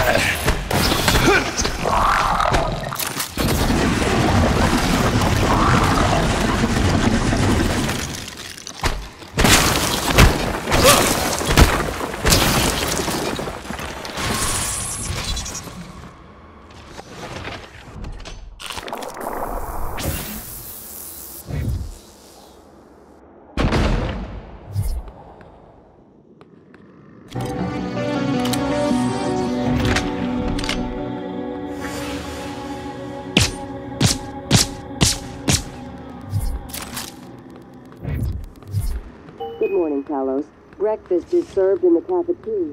Good morning, Talos. Breakfast is served in the cafeteria.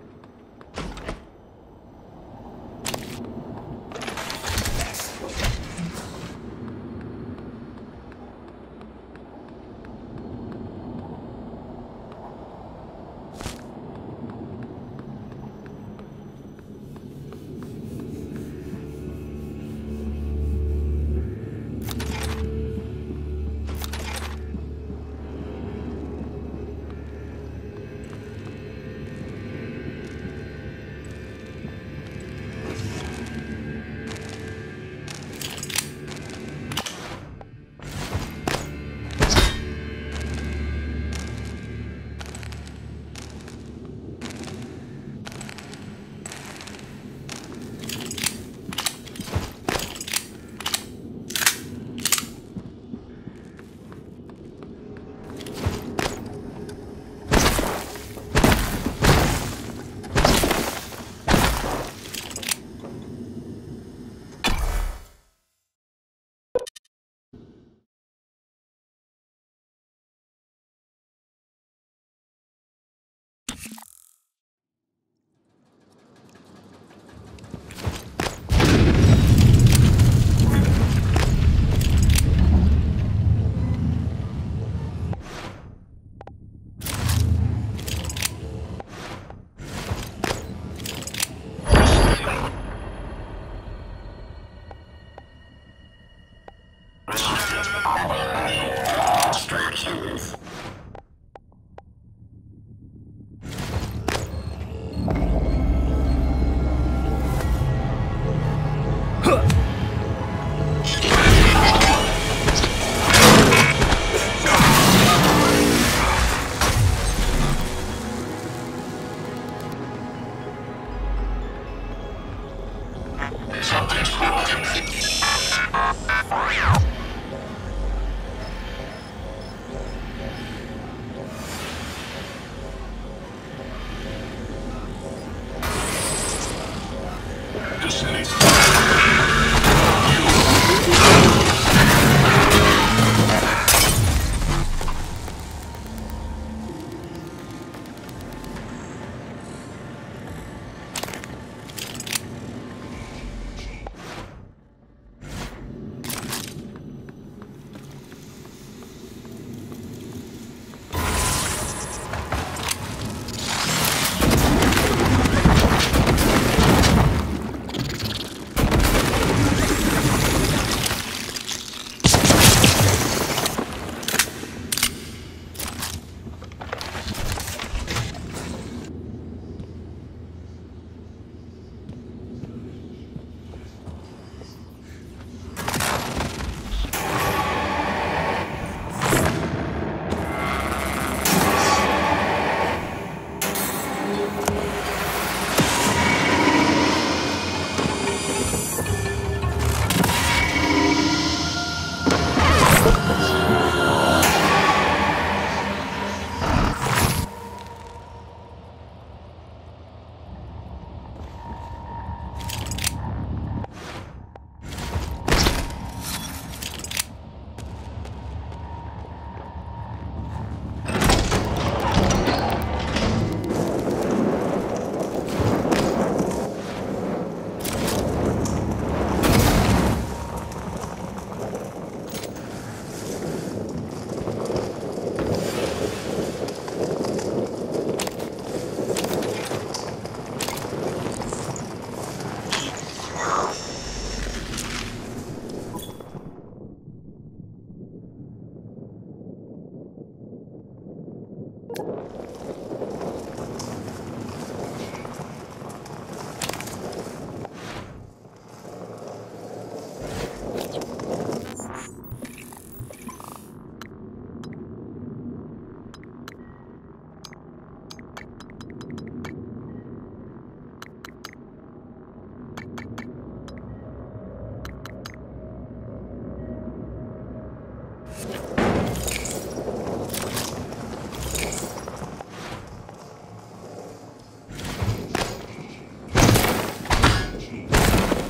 Distractions.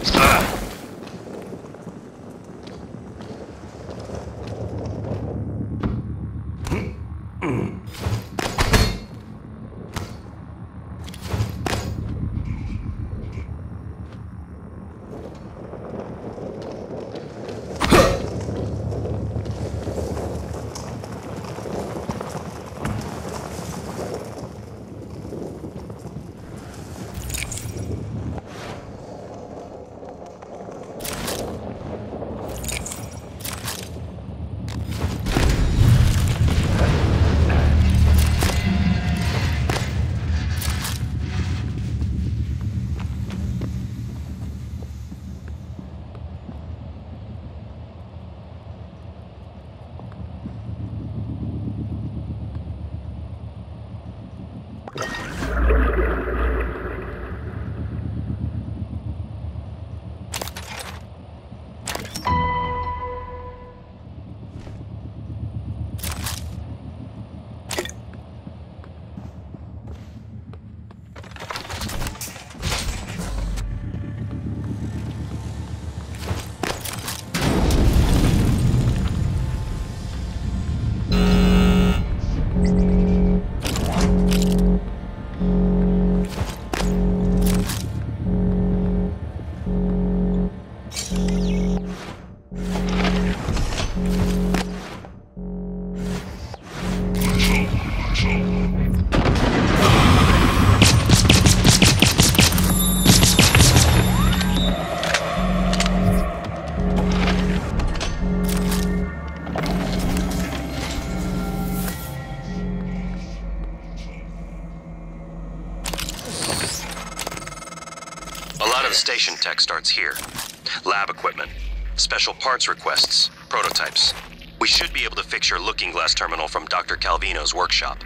Station tech starts here. Lab equipment, special parts requests, prototypes. We should be able to fix your looking glass terminal from Dr. Calvino's workshop.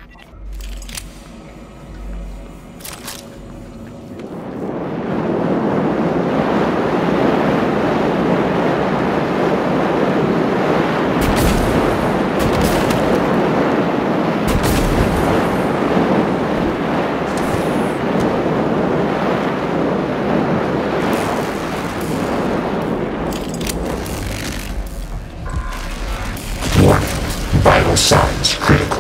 Vital signs critical.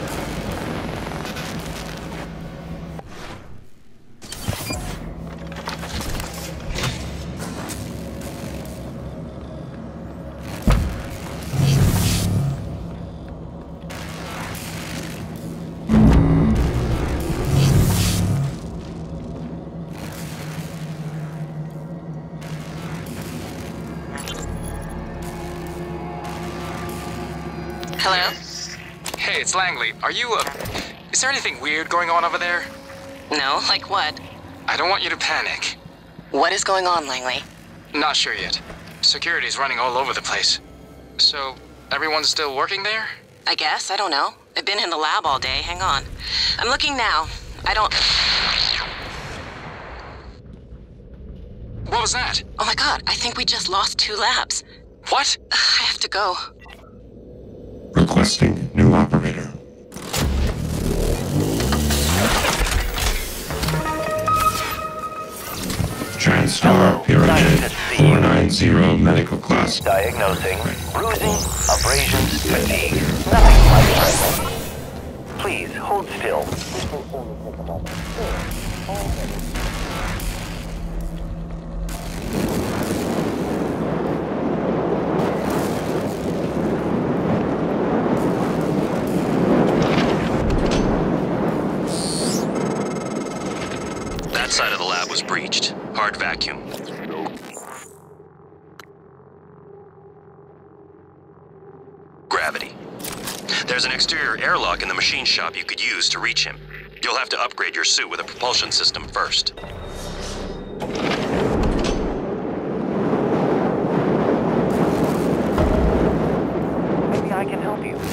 Hello? Hey, it's Langley. Are you, is there anything weird going on over there? No, like what? I don't want you to panic. What is going on, Langley? Not sure yet. Security's running all over the place. So, everyone's still working there? I guess, I don't know. I've been in the lab all day, hang on. I'm looking now. I don't... What was that? Oh my god, I think we just lost 2 labs. What? I have to go. Requesting new operator. TranStar Pyramid 490 medical class. Diagnosing bruising, abrasions, fatigue. Nothing life-threatening. Please hold still. That side of the lab was breached. Hard vacuum. Gravity. There's an exterior airlock in the machine shop you could use to reach him. You'll have to upgrade your suit with a propulsion system first. Maybe I can help you.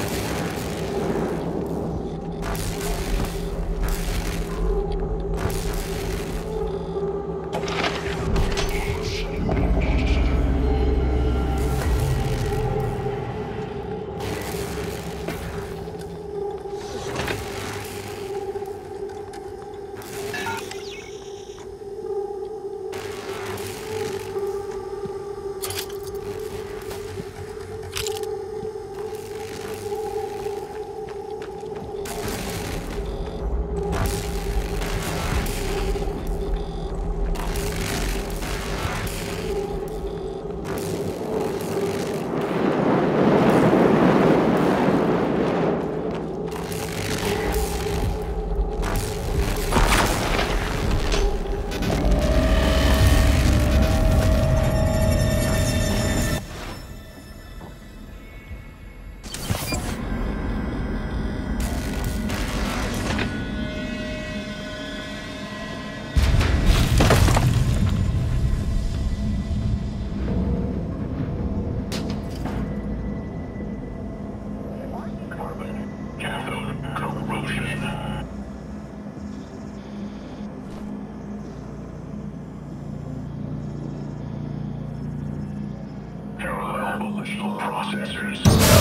Volitional processors.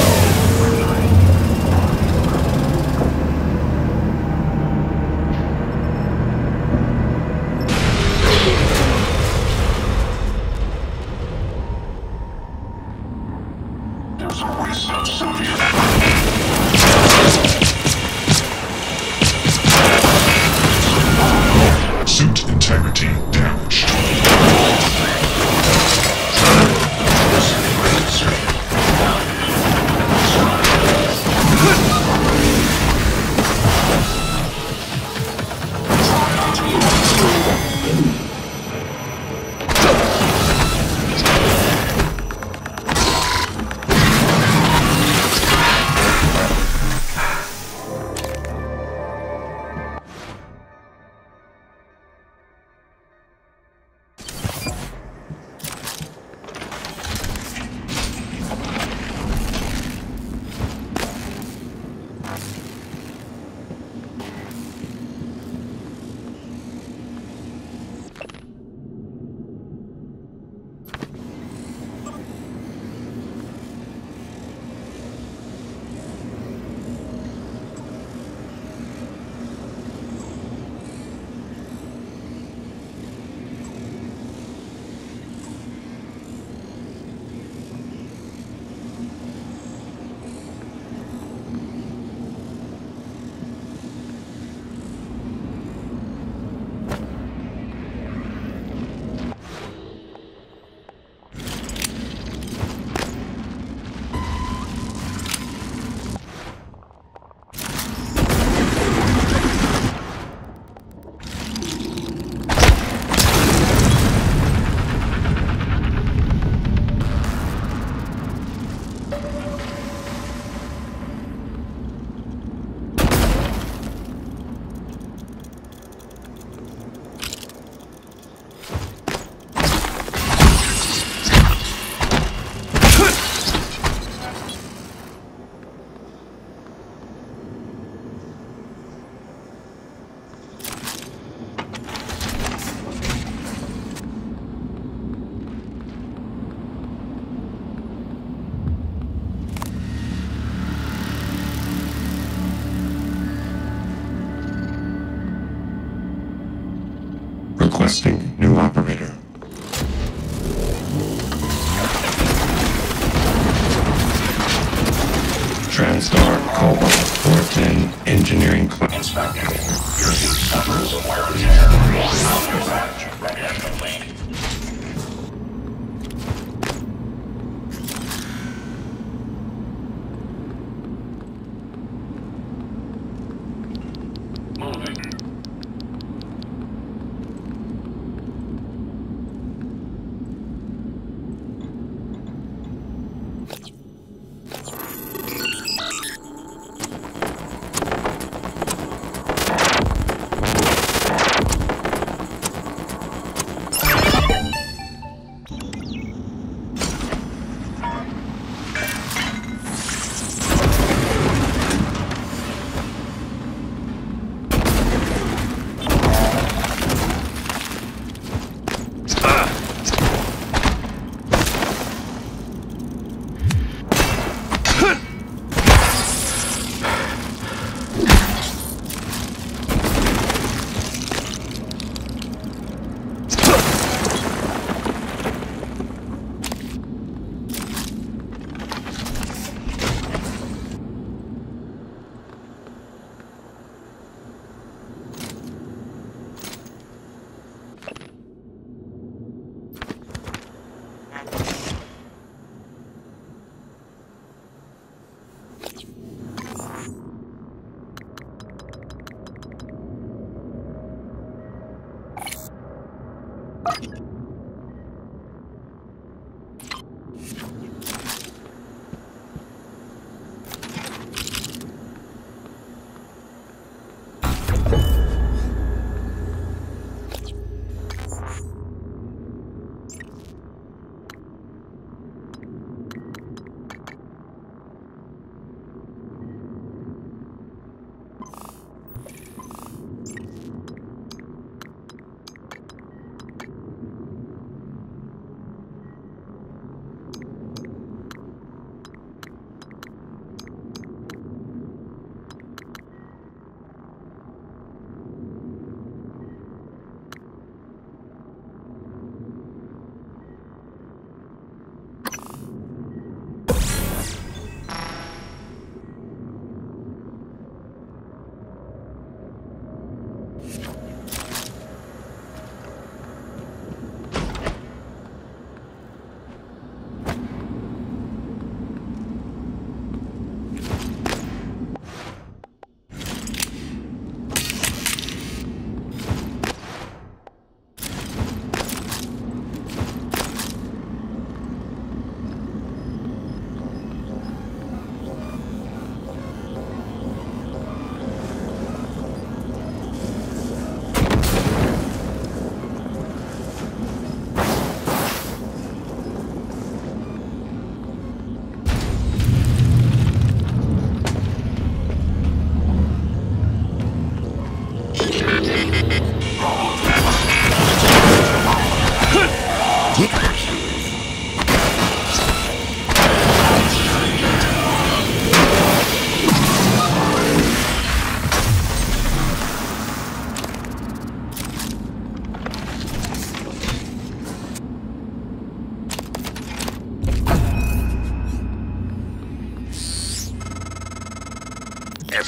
There's a recent Soviet. Suit integrity damaged. Requesting new operator. TranStar Cobalt 410 Engineering Class. Inspecting. Your suit suffers some wear and tear. Outfit badge ready and complete. Moving.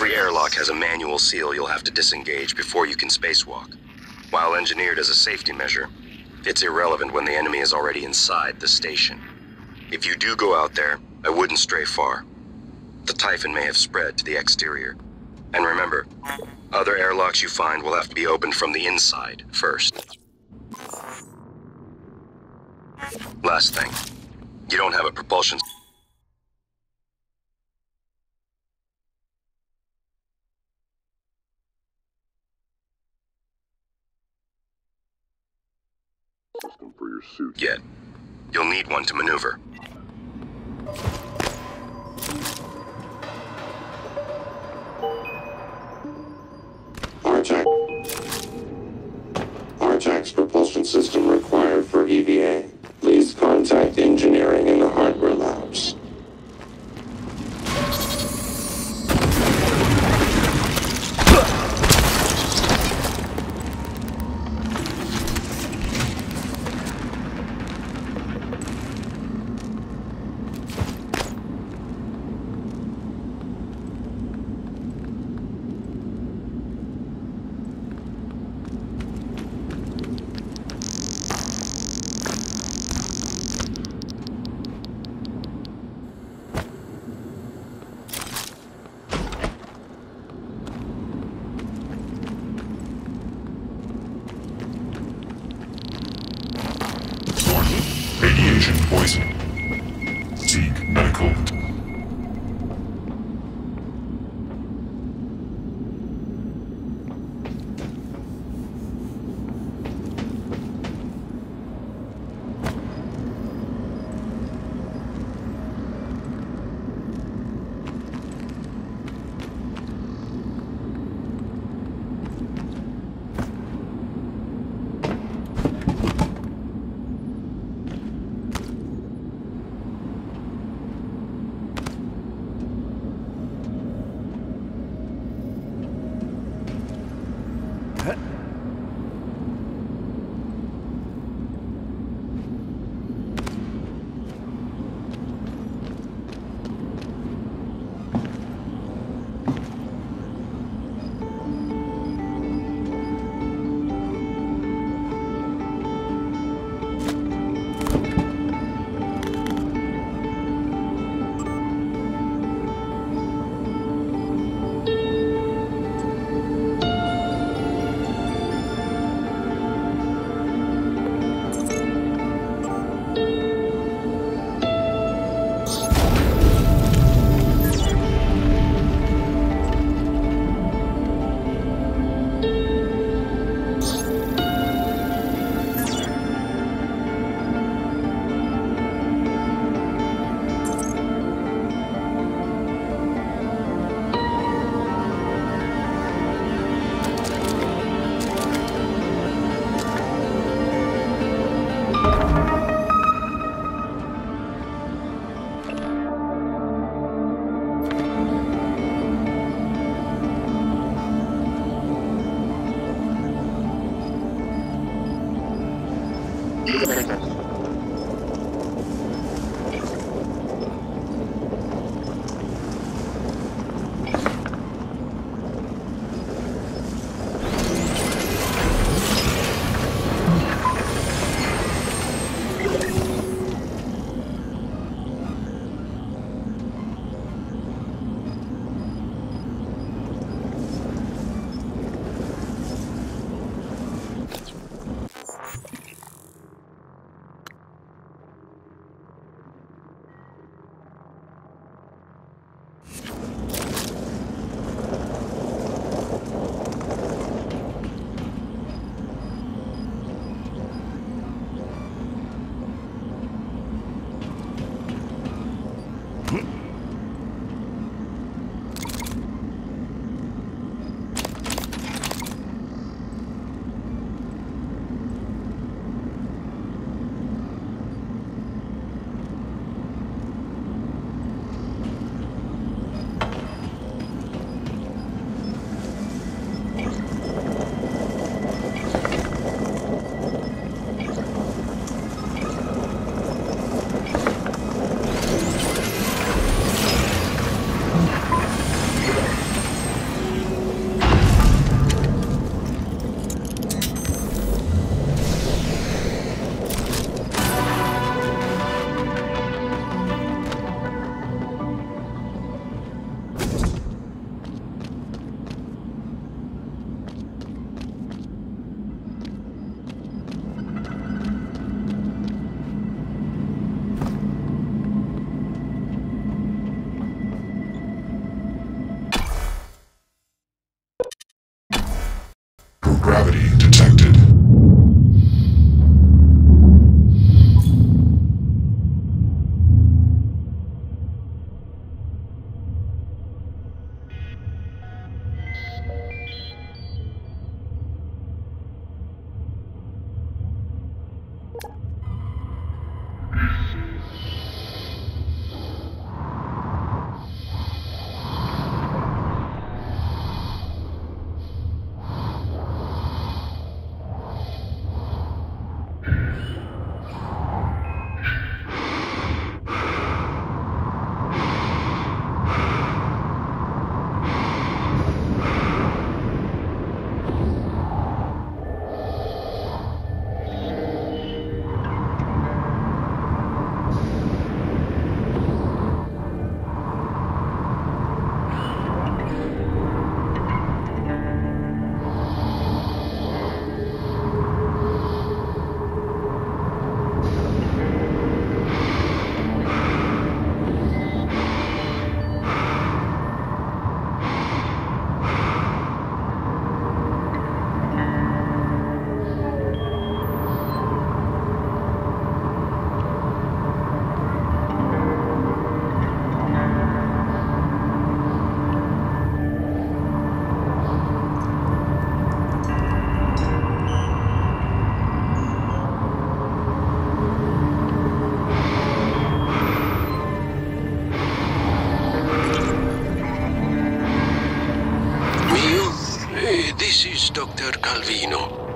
Every airlock has a manual seal you'll have to disengage before you can spacewalk. While engineered as a safety measure, it's irrelevant when the enemy is already inside the station. If you do go out there, I wouldn't stray far. The Typhon may have spread to the exterior. And remember, other airlocks you find will have to be opened from the inside first. Last thing, you don't have a propulsion... system for your suit yet. You'll need one to maneuver. Artax propulsion system required for EVA. Please contact engineering in the hardware labs. Radiation poisoning. Seek medical.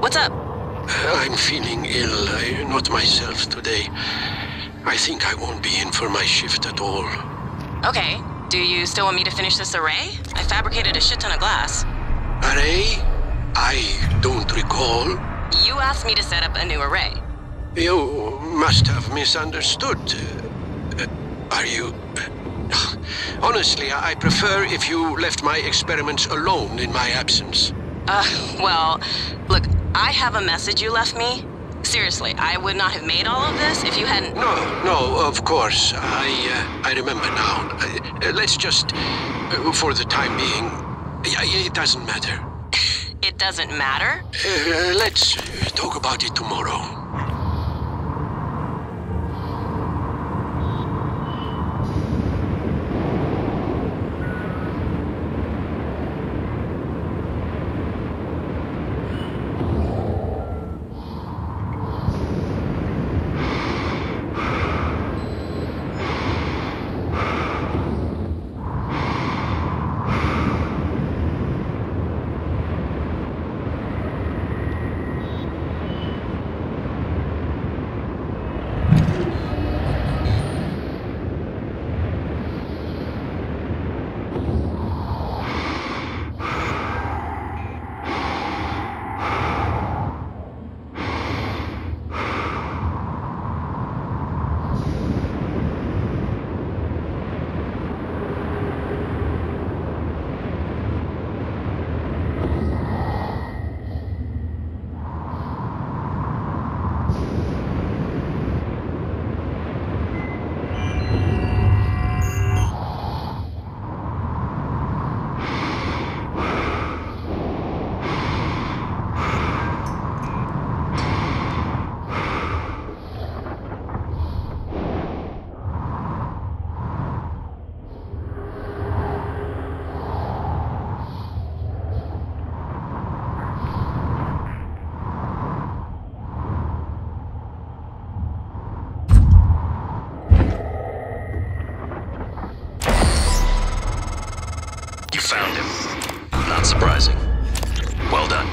What's up? I'm feeling ill. Not myself today. I think I won't be in for my shift at all. Okay. Do you still want me to finish this array? I fabricated a shit ton of glass. Array? I don't recall. You asked me to set up a new array. You must have misunderstood. Are you... Honestly, I prefer if you left my experiments alone in my absence. Well, look, I have a message you left me. Seriously, I would not have made all of this if you hadn't... No, of course. I remember now. Let's just, for the time being, it doesn't matter. It doesn't matter? Let's talk about it tomorrow. You found him. Not surprising. Well done.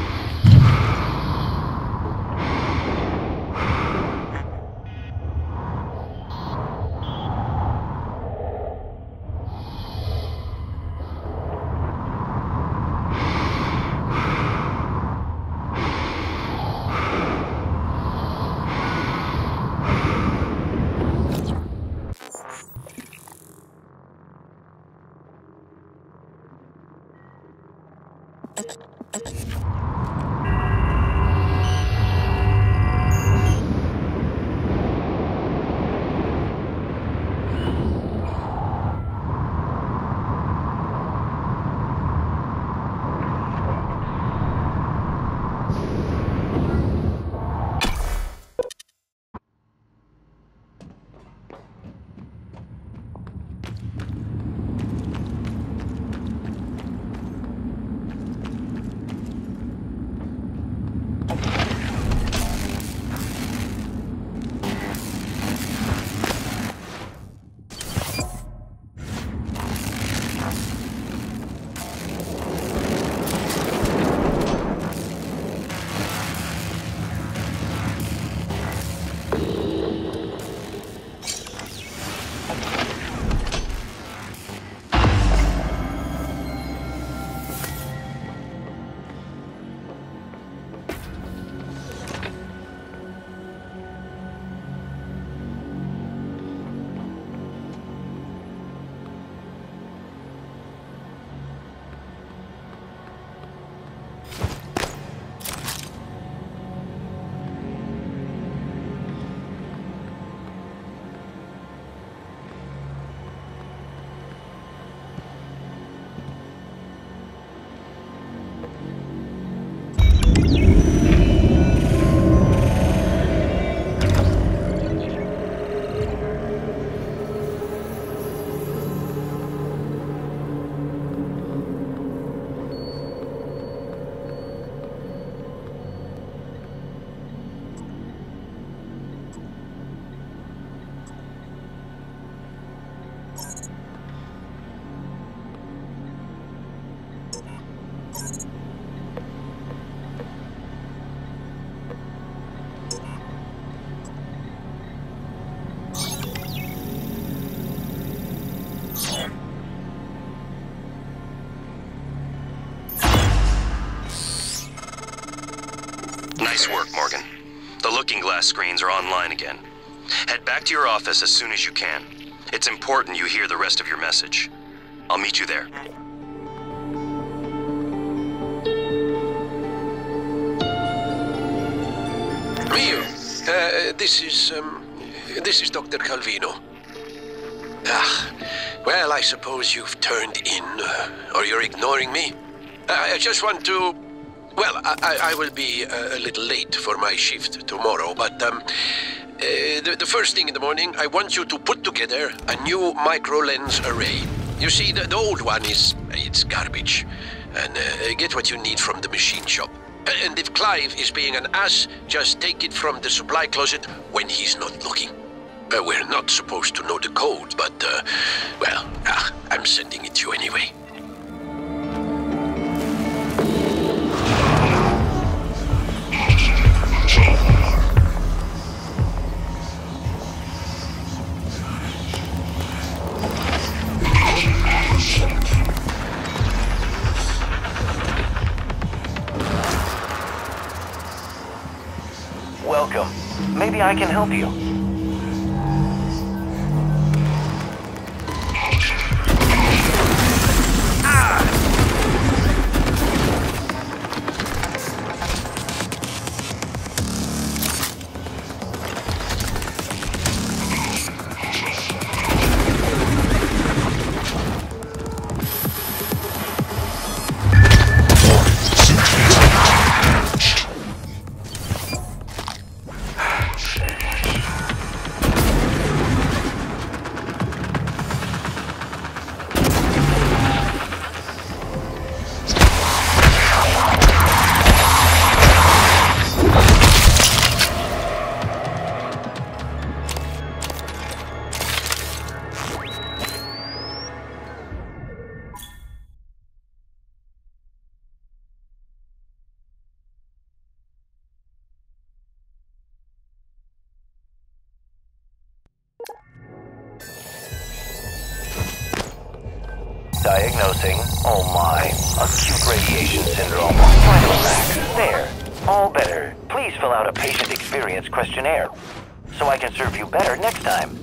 Nice work, Morgan. The looking glass screens are online again. Head back to your office as soon as you can. It's important you hear the rest of your message. I'll meet you there. Mio, this is Dr. Calvino. Well, I suppose you've turned in, or you're ignoring me. I just want to... Well, I will be a little late for my shift tomorrow, but the first thing in the morning, I want you to put together a new micro-lens array. You see, the old one it's garbage. And get what you need from the machine shop. And if Clive is being an ass, just take it from the supply closet when he's not looking. We're not supposed to know the code, but, well, I'm sending it to you anyway. Welcome. Maybe I can help you. Diagnosing, oh my, acute radiation syndrome. Vital facts, there, all better. Please fill out a patient experience questionnaire, so I can serve you better next time.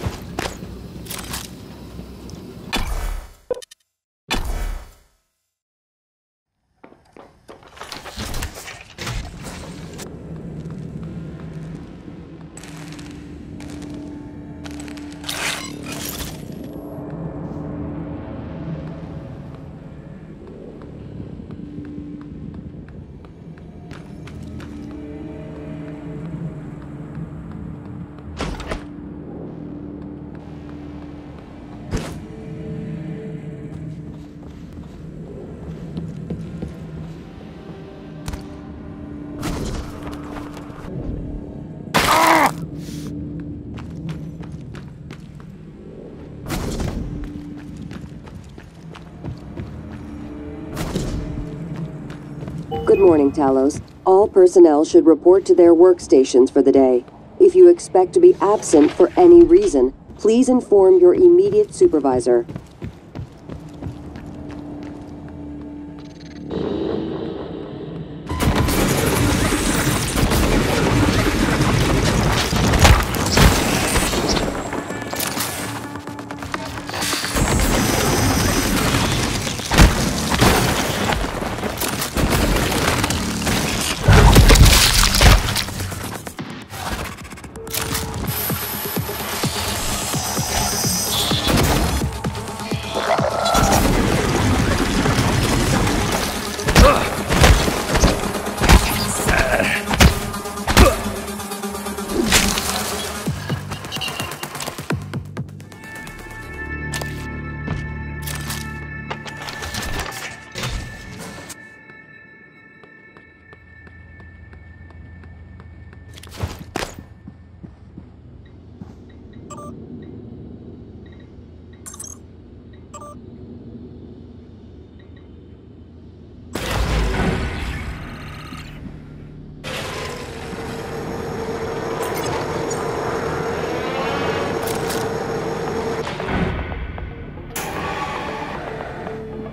Good morning, Talos. All personnel should report to their workstations for the day. If you expect to be absent for any reason, please inform your immediate supervisor.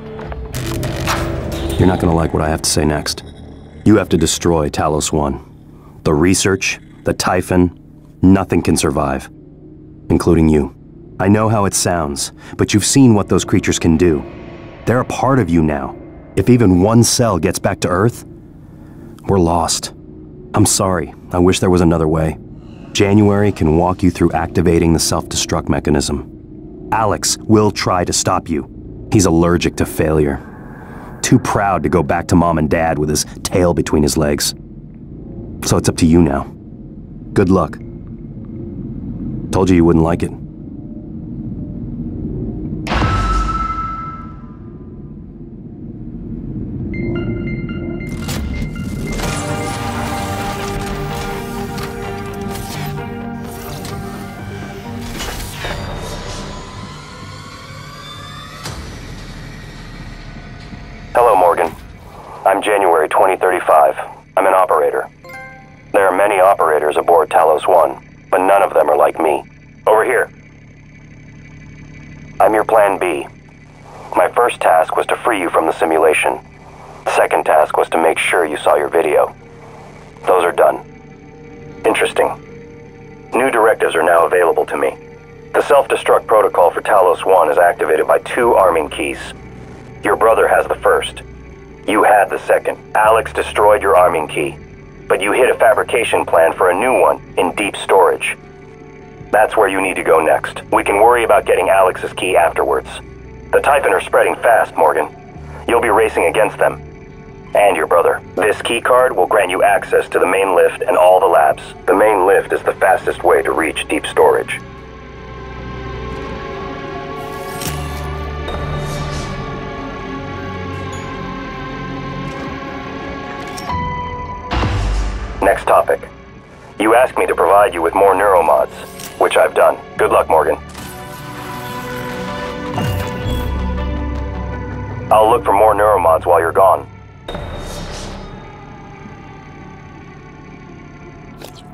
You're not gonna like what I have to say next. You have to destroy Talos 1. The research, the Typhon, nothing can survive. Including you. I know how it sounds, but you've seen what those creatures can do. They're a part of you now. If even one cell gets back to Earth, we're lost. I'm sorry. I wish there was another way. January can walk you through activating the self-destruct mechanism. Alex will try to stop you. He's allergic to failure. Too proud to go back to Mom and Dad with his tail between his legs. So it's up to you now. Good luck. Told you wouldn't like it. Hello, Morgan. I'm January 2035. I'm an operator. There are many operators aboard Talos 1, but none of them are like me. Over here. I'm your plan B. My first task was to free you from the simulation. The second task was to make sure you saw your video. Those are done. Interesting. New directives are now available to me. The self-destruct protocol for Talos 1 is activated by 2 arming keys. Your brother has the first. You had the second. Alex destroyed your arming key, but you hit a fabrication plan for a new one in deep storage. That's where you need to go next. We can worry about getting Alex's key afterwards. The Typhon are spreading fast, Morgan. You'll be racing against them. And your brother. This key card will grant you access to the main lift and all the labs. The main lift is the fastest way to reach deep storage. Next topic. You asked me to provide you with more neuromods, which I've done. Good luck, Morgan. I'll look for more neuromods while you're gone.